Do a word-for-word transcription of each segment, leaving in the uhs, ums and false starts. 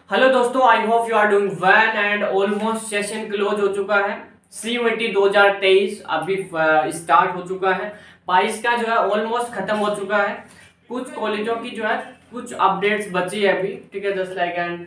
Hello दोस्तों, I hope you are doing well and almost session close हो चुका है। सी दो हजार तेईस अभी स्टार्ट हो चुका है। बाईस का जो है ऑलमोस्ट खत्म हो चुका है। कुछ कॉलेजों की जो है कुछ अपडेट्स बची है अभी, ठीक है, जस्ट लाइक एंड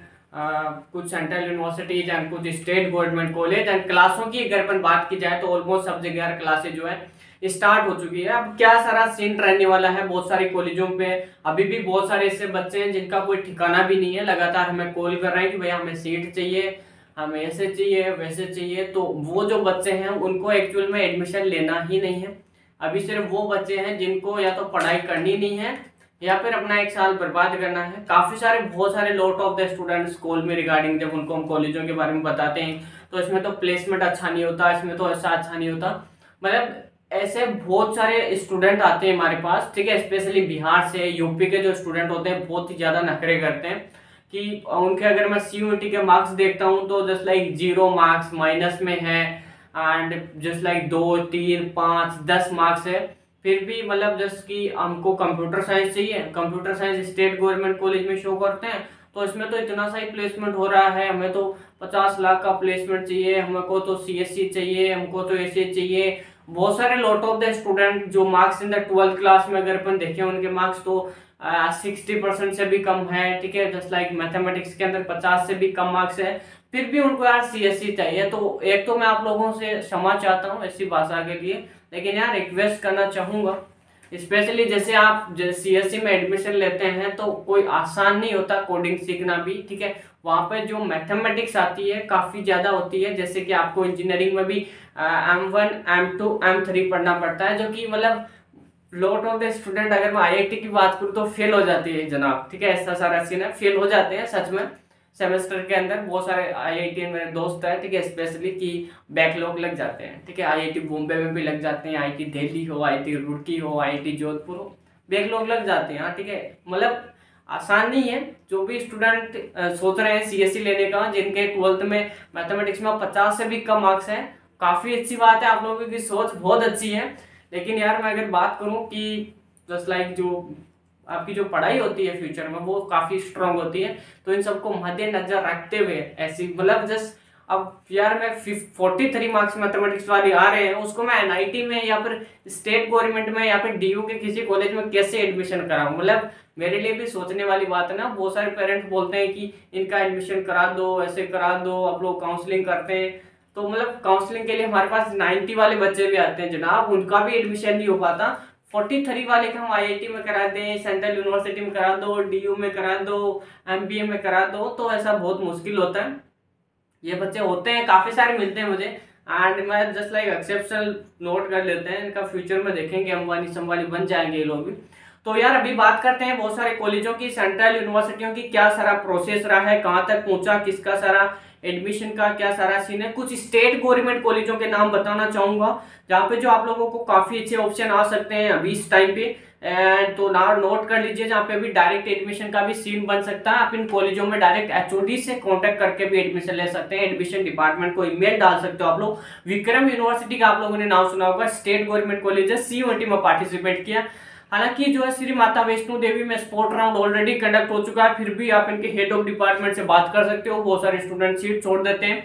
कुछ सेंट्रल यूनिवर्सिटीज एंड कुछ स्टेट गवर्नमेंट कॉलेज एंड क्लासों की अगर अपन बात की जाए तो ऑलमोस्ट सब जगह क्लासेज जो है स्टार्ट हो चुकी है। अब क्या सारा सीन रहने वाला है बहुत सारे कॉलेजों पे। अभी भी बहुत सारे ऐसे बच्चे हैं जिनका कोई ठिकाना भी नहीं है, लगातार हमें कॉल कर रहे हैं कि भैया हमें सीट चाहिए, हमें ऐसे चाहिए वैसे चाहिए। तो वो जो बच्चे हैं उनको एक्चुअल में एडमिशन लेना ही नहीं है। अभी सिर्फ वो बच्चे हैं जिनको या तो पढ़ाई करनी नहीं है या फिर अपना एक साल बर्बाद करना है। काफी सारे बहुत सारे lot of the students call में रिगार्डिंग जब उनको हम कॉलेजों के बारे में बताते हैं तो इसमें तो प्लेसमेंट अच्छा नहीं होता, इसमें तो ऐसा अच्छा नहीं होता। मतलब ऐसे बहुत सारे स्टूडेंट आते हैं हमारे पास, ठीक है, स्पेशली बिहार से, यूपी के जो स्टूडेंट होते हैं बहुत ही ज्यादा नखरे करते हैं कि उनके अगर मैं सीयूईटी के मार्क्स देखता हूँ तो just like zero marks minus में है एंड जस्ट लाइक दो तीन पाँच दस मार्क्स है। फिर भी मतलब जस्ट कि हमको कंप्यूटर साइंस चाहिए, computer science state government college में शो करते हैं तो इसमें तो इतना सा ही प्लेसमेंट हो रहा है, हमें तो पचास लाख का प्लेसमेंट चाहिए, हमको तो सीएससी चाहिए, हमको तो ऐसे चाहिए। बहुत सारे लॉट ऑफ द स्टूडेंट जो marks in the twelfth class में अगर अपन देखें उनके मार्क्स तो सिक्सटी परसेंट से भी कम है, ठीक है, जस्ट लाइक मैथमेटिक्स के अंदर पचास से भी कम मार्क्स है। फिर भी उनको यार सीएससी चाहिए। तो एक तो मैं आप लोगों से क्षमा चाहता हूँ ऐसी भाषा के लिए, लेकिन यार रिक्वेस्ट करना चाहूंगा, स्पेशली जैसे आप सीएससी में एडमिशन लेते हैं तो कोई आसान नहीं होता कोडिंग सीखना भी, ठीक है। वहां पे जो मैथमेटिक्स आती है काफी ज्यादा होती है, जैसे कि आपको इंजीनियरिंग में भी M one M two M three पढ़ना पड़ता है, जो कि मतलब लॉट ऑफ द स्टूडेंट, अगर मैं आईआईटी की बात करूँ तो फेल हो जाती है जनाब, ठीक है, ऐसा सारा सीन है, फेल हो जाते हैं सच में सेमेस्टर के अंदर। बहुत सारे आईआईटी मेरे दोस्त है, ठीक है, स्पेशली कि बैकलॉग लग जाते हैं, ठीक है, आईआईटी बॉम्बे में भी लग जाते हैं, आईआईटी दिल्ली हो, आईआईटी रुड़की हो, आईआईटी जोधपुर हो, बैकलॉग लग जाते हैं, ठीक है। मतलब आसान नहीं है। जो भी स्टूडेंट सोच रहे हैं सीएससी लेने का, जिनके ट्वेल्थ में मैथमेटिक्स में पचास से भी कम मार्क्स है, काफी अच्छी बात है, आप लोगों की सोच बहुत अच्छी है। लेकिन यार मैं अगर बात करूं कि जस्ट लाइक जो आपकी जो पढ़ाई होती है फ्यूचर में वो काफी स्ट्रांग होती है, तो इन सबको मद्देनजर रखते हुए ऐसी मतलब जस्ट अब यार मैं फोर्टी थ्री मार्क्स मैथमेटिक्स वाली आ रहे हैं उसको मैं एनआईटी में या फिर स्टेट गवर्नमेंट में या फिर डीयू के किसी कॉलेज में कैसे एडमिशन कराऊं। मतलब मेरे लिए भी सोचने वाली बात है ना। बहुत सारे पेरेंट्स बोलते हैं कि इनका एडमिशन करा दो, ऐसे करा दो, आप लोग काउंसलिंग करते हैं तो मतलब काउंसलिंग के लिए हमारे पास नाइन्टी वाले बच्चे भी आते हैं जनाब, उनका भी एडमिशन नहीं हो पाता। फोर्टी थ्री वाले का हम आईआईटी में करा दें, सेंट्रल यूनिवर्सिटी में करा दो, डीयू में करा दो, एमबीए में करा दो, तो ऐसा बहुत मुश्किल होता है। ये बच्चे होते हैं, काफी सारे मिलते हैं मुझे एंड मैं जस्ट लाइक एक्सेप्शनल नोट कर लेते हैं, इनका फ्यूचर में देखेंगे अंबानी संबानी बन जाएंगे ये लोग भी। तो यार अभी बात करते हैं बहुत सारे कॉलेजों की, सेंट्रल यूनिवर्सिटियों की क्या सारा प्रोसेस रहा है, कहां तक पहुंचा, किसका सारा एडमिशन का क्या सारा सीन है। कुछ स्टेट गवर्नमेंट कॉलेजों के नाम बताना चाहूंगा जहां पे जो आप लोगों को काफी अच्छे ऑप्शन आ सकते हैं अभी इस टाइम पे। एंड तो ना नोट कर लीजिए, जहाँ पे अभी डायरेक्ट एडमिशन का भी सीन बन सकता है। आप इन कॉलेजों में डायरेक्ट एचओडी से कांटेक्ट करके भी एडमिशन ले सकते हैं, एडमिशन डिपार्टमेंट को ईमेल डाल सकते हो आप लोग। विक्रम यूनिवर्सिटी का आप लोगों ने नाम सुना होगा, स्टेट गवर्नमेंट कॉलेज है, सीयूईटी में पार्टिसिपेट किया। हालांकि जो है श्री माता वैष्णो देवी में स्पोर्ट राउंड ऑलरेडी कंडक्ट हो चुका है, फिर भी आप इनके हेड ऑफ डिपार्टमेंट से बात कर सकते हो, बहुत सारे स्टूडेंट सीट छोड़ देते हैं।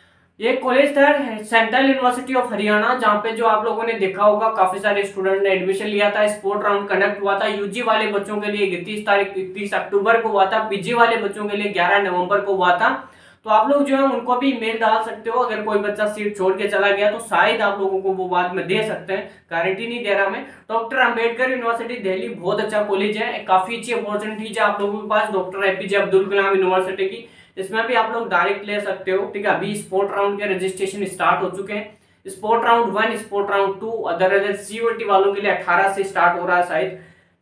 ये कॉलेज था सेंट्रल यूनिवर्सिटी ऑफ हरियाणा, जहाँ पे जो आप लोगों ने देखा होगा काफी सारे स्टूडेंट ने एडमिशन लिया था, स्पोर्ट राउंड कंडक्ट हुआ था। यूजी वाले बच्चों के लिए इकतीस तारीख इकतीस अक्टूबर को हुआ था, पीजी वाले बच्चों के लिए ग्यारह नवंबर को हुआ था। तो आप लोग जो है उनको भी मेल डाल सकते हो, अगर कोई बच्चा सीट छोड़ के चला गया तो शायद आप लोगों को वो बाद में दे सकते हैं, गारंटी नहीं दे रहा मैं। डॉक्टर अंबेडकर यूनिवर्सिटी दिल्ली बहुत अच्छा कॉलेज है, काफी अच्छी अपॉर्चुनिटीज है आप लोगों के पास। Doctor APJ Abdul Kalam University की, इसमें भी आप लोग डायरेक्ट ले सकते हो, ठीक है। अभी स्पोर्ट राउंड के रजिस्ट्रेशन स्टार्ट हो चुके हैं, sport round one, sport round two, other CUET वालों के लिए अठारह से स्टार्ट हो रहा है शायद,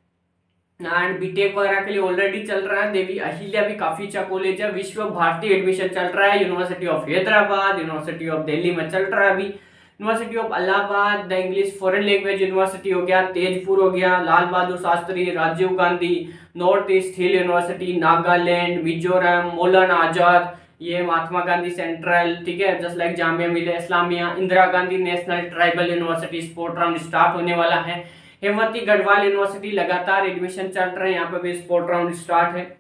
एंड बीटेक वगैरह के लिए ऑलरेडी चल रहा है। देवी अहिल्या भी काफी अच्छा कॉलेज है। विश्व भारती एडमिशन चल रहा है, University of Hyderabad, University of Delhi में चल रहा है अभी, University of Allahabad, the English Foreign Language University हो गया, तेजपुर हो गया, Lal Bahadur Shastri, Rajiv Gandhi, North East Hill University, Nagaland, Mizoram, Maulana Azad, ये महात्मा गांधी सेंट्रल, ठीक है, just like Jamia Millia Islamia, Indira Gandhi National Tribal University. Sport round start होने वाला है। हेमवती गढ़वाल यूनिवर्सिटी लगातार एडमिशन चल रहे हैं, यहाँ पे भी स्पोर्ट राउंड स्टार्ट है।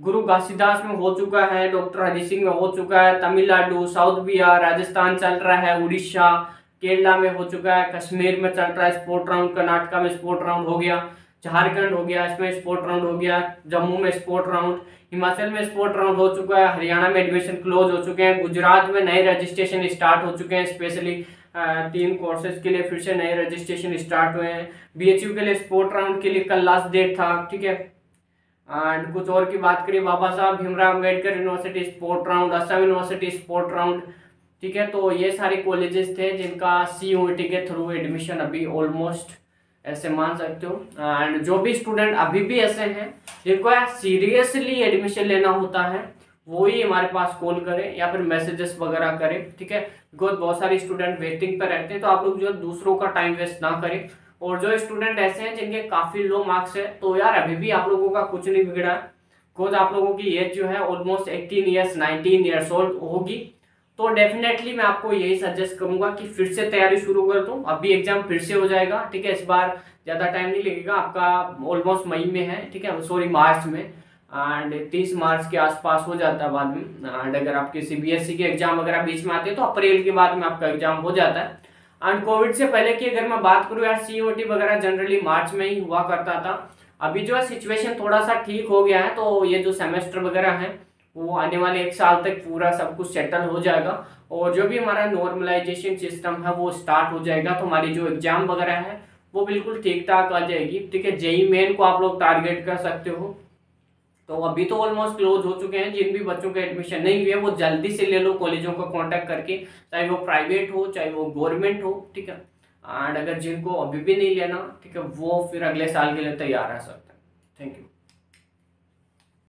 गुरु घासीदास में हो चुका है, डॉक्टर हरि सिंह में हो चुका है, तमिलनाडु, साउथ बिहार, राजस्थान चल रहा है, उड़ीसा, केरला में हो चुका है, कश्मीर में चल रहा है स्पोर्ट राउंड, कर्नाटका में स्पोर्ट राउंड हो गया, झारखंड हो गया, इसमें स्पोर्ट राउंड हो गया, जम्मू में स्पोर्ट राउंड, हिमाचल में स्पोर्ट राउंड हो चुका है, हरियाणा में एडमिशन क्लोज हो चुके हैं, गुजरात में नए रजिस्ट्रेशन स्टार्ट हो चुके हैं, स्पेशली तीन कोर्सेज के लिए फिर से नए रजिस्ट्रेशन स्टार्ट हुए हैं। बीएचयू के लिए स्पोर्ट राउंड के लिए कल लास्ट डेट था, ठीक है। एंड कुछ और की बात करें, Baba Saheb Bhimrao Ambedkar University sport round, Assam University sport round, ठीक है। तो ये सारे कॉलेजेस थे जिनका सीयूईटी के थ्रू एडमिशन अभी ऑलमोस्ट ऐसे मान सकते हो। एंड जो भी स्टूडेंट अभी भी ऐसे हैं जिनको सीरियसली एडमिशन लेना होता है वो ही हमारे पास कॉल करें या फिर मैसेजेस वगैरह करें, ठीक है। बिकॉज बहुत सारे स्टूडेंट वेटिंग पर रहते हैं, तो आप लोग जो है दूसरों का टाइम वेस्ट ना करें। और जो स्टूडेंट ऐसे हैं जिनके काफी लो मार्क्स है, तो यार अभी भी आप लोगों का कुछ नहीं बिगड़ा है। बिकॉज आप लोगों की एज जो है almost eighteen years nineteen years old होगी, तो डेफिनेटली मैं आपको यही सजेस्ट करूंगा कि फिर से तैयारी शुरू कर दो। अभी एग्जाम फिर से हो जाएगा, ठीक है। इस बार ज्यादा टाइम नहीं लगेगा, आपका ऑलमोस्ट मई में है, ठीक है, सॉरी मार्च में, एंड तीस मार्च के आसपास हो जाता है बाद में। एंड अगर आपके सीबीएसई के एग्जाम वगैरह बीच में आते हैं तो अप्रैल के बाद में आपका एग्जाम हो जाता है। एंड कोविड से पहले की अगर मैं बात करूँ यार, सीओटी वगैरह जनरली मार्च में ही हुआ करता था। अभी जो है सिचुएशन थोड़ा सा ठीक हो गया है, तो ये जो सेमेस्टर वगैरह है वो आने वाले एक साल तक पूरा सब कुछ सेटल हो जाएगा, और जो भी हमारा नॉर्मलाइजेशन सिस्टम है वो स्टार्ट हो जाएगा। तो हमारी जो एग्जाम वगैरह है वो बिल्कुल ठीक ठाक आ जाएगी, ठीक है। जेई मेन को आप लोग टारगेट कर सकते हो। तो अभी तो ऑलमोस्ट क्लोज हो चुके हैं, जिन भी बच्चों के एडमिशन नहीं हुए वो जल्दी से ले लो कॉलेजों को कांटेक्ट करके, चाहे वो प्राइवेट हो चाहे वो गवर्नमेंट हो, ठीक है। एंड अगर जिनको अभी भी नहीं लेना, ठीक है, वो फिर अगले साल के लिए तैयार रह सकते हैं। Thank you.